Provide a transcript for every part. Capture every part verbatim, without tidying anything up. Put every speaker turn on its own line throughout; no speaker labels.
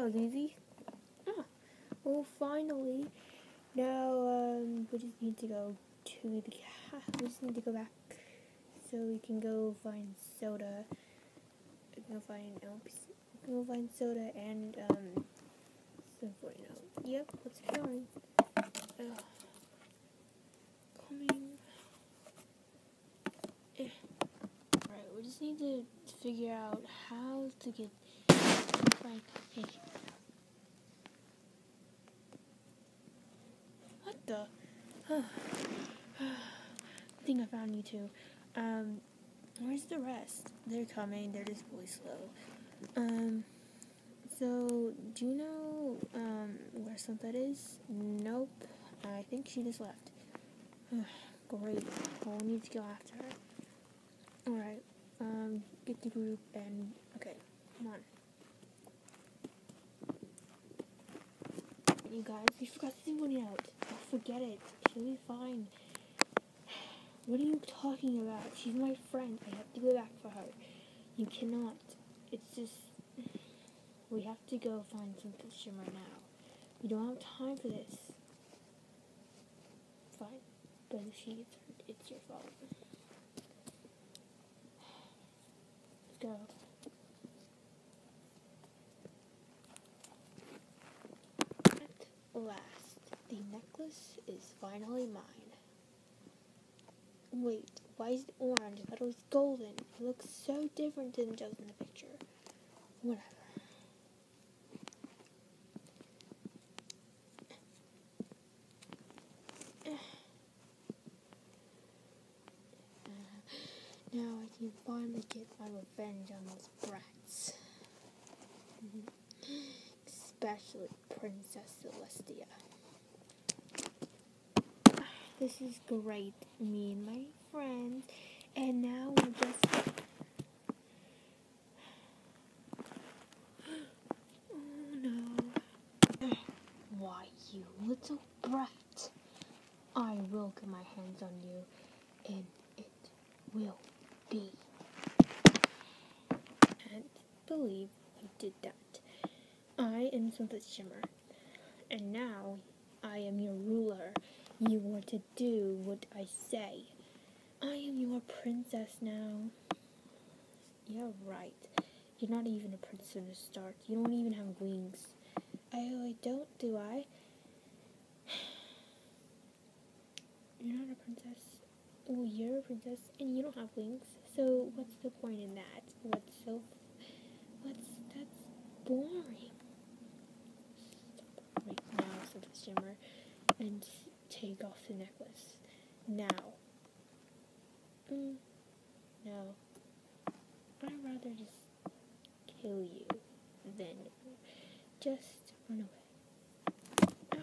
was easy. Ah, well, finally. Now, um, we just need to go to the cat. We just need to go back so we can go find soda. We can go find, um, we can go find soda and, um, some forty note. Yep, let's get going. Ugh. Coming. Eh. Alright, we just need to figure out how to get, like, hey. What the? I think I found you two. Um, where's the rest? They're coming. They're just really slow. Um, so do you know um where Sunset is? Nope. I think she just left. Great. Well, we need to go after her. All right. Um, get the group and okay, come on. You guys, we forgot to sing one out. Oh, forget it. She'll be fine. What are you talking about? She's my friend. I have to go back for her. You cannot. It's just... We have to go find some Shimmer now. We don't have time for this. Fine. But if she gets hurt, it's your fault. Let's go. At last, the necklace is finally mine. Wait, why is it orange? I thought it was golden. It looks so different than it does in the picture. Whatever. Uh, now I can finally get my revenge on those brats. Especially Princess Celestia. This is great, me and my friends, and now we're just... Oh no. Why, you little brat. I will get my hands on you, and it will be. I can't believe you did that. I am Sunset Shimmer, and now I am your ruler. You are to do what I say. I am your princess now. You're right. You're not even a princess from the start. You don't even have wings. I, I don't, do I? You're not a princess. Well, you're a princess, and you don't have wings. So what's the point in that? What's so... What's... That's boring. Stop right now, Sunset Shimmer, and take off the necklace. Now. Mm, no. I'd rather just kill you than just run away.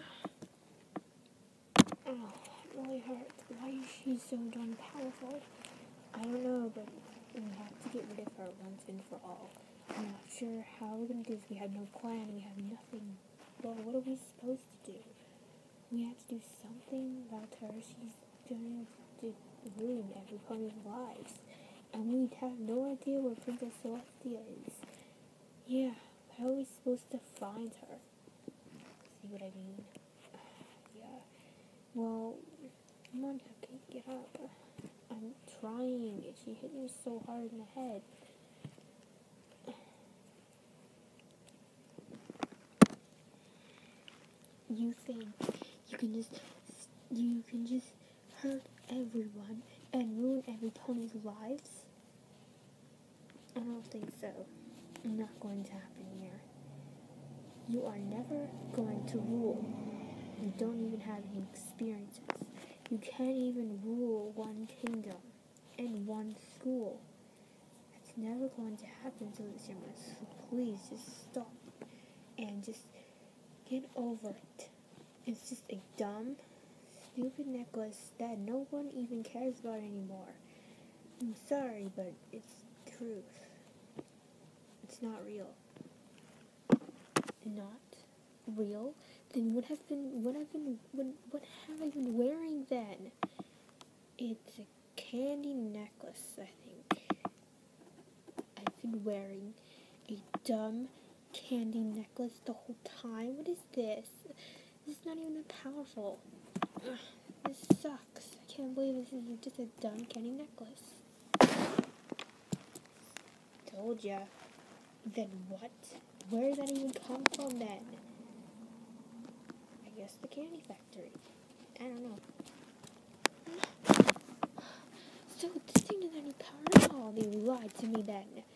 Oh, it really hurts. Why is she so darn powerful? I don't know, but we have to get rid of her once and for all. I'm not sure how we're going to do this. We have no plan. We have nothing. Well, what are we supposed to do? We have to do something about her. She's going to ruin everybody's lives. And we have no idea where Princess Celestia is. Yeah, how are we supposed to find her? See what I mean? Yeah. Well, come on, Cupcake, get up. I'm trying. She hit me so hard in the head. You think you can just you can just hurt everyone and ruin everybody's lives? I don't think so. Not going to happen here. You are never going to rule. You don't even have any experiences. You can't even rule one kingdom and one school. It's never going to happen to this year. So please just stop and just get over it. It's just a dumb, stupid necklace that no one even cares about anymore. I'm sorry, but it's the truth. It's not real. Not real? Then what have been what have been what what have I been wearing then? It's a candy necklace, I think. I've been wearing a dumb candy necklace the whole time? What is this? This is not even that powerful. Ugh, this sucks. I can't believe this is just a dumb candy necklace. Told ya. Then what? Where did that even come from then? I guess the candy factory. I don't know. So this thing doesn't have any power at all. They lied to me then.